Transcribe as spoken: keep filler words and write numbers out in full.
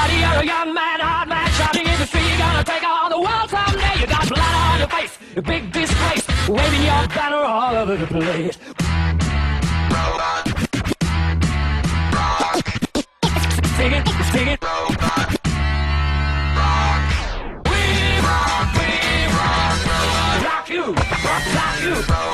Buddy, you're a young man, hard man, shouting in the street. You're gonna take on the world someday. You got blood on your face, a big disgrace, waving your banner all over the place. Robot. Rock. Sing it, sing it. Robot. Rock. We Rock. We rock. Robot. rock you, rock you.